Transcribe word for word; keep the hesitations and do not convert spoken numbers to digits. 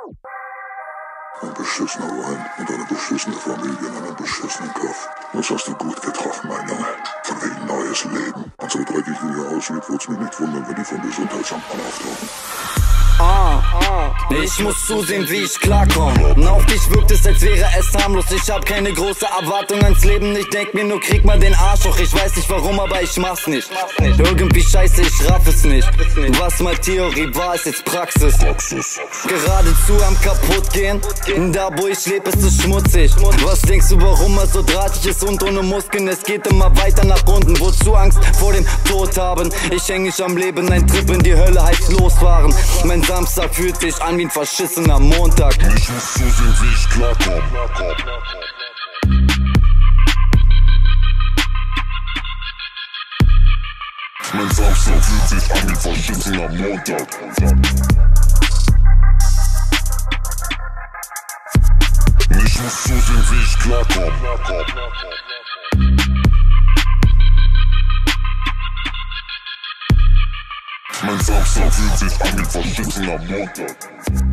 Ein beschissener Wein und eine beschissene Familie in einem beschissenen Kopf. Das hast du gut getroffen, mein Junge. Von wegen neues Leben. Und so dreckig wie hier aussieht, wird's mich nicht wundern, wenn die vom Gesundheitsamt mal auftauchen. Ah, ich muss zusehen, wie ich klarkomme. Und auf dich wirkt es, als wäre es harmlos. Ich hab keine große Erwartung ans Leben. Ich denk mir nur, krieg mal den Arsch hoch. Ich weiß nicht warum, aber ich mach's nicht. Irgendwie scheiße, ich raff es nicht. Was mal Theorie war, ist jetzt Praxis. Geradezu am kaputtgehen. Da wo ich leb, ist es schmutzig. Was denkst du, warum er so drahtig ist und ohne Muskeln? Es geht immer weiter nach unten. Wozu Angst vor dem Tod haben? Ich häng nicht am Leben, ein Trip in die Hölle heißt losfahren. Mein Samstag fühlt sich an wie ein verschissener Montag. Ich muss zusehen, wie ich klarkomme. Mein Samstag fühlt sich an wie ein verschissener Montag. Ich muss zusehen, wie ich klarkomme. Mein Samstag fühlt sich an wie ein verschissener Montag.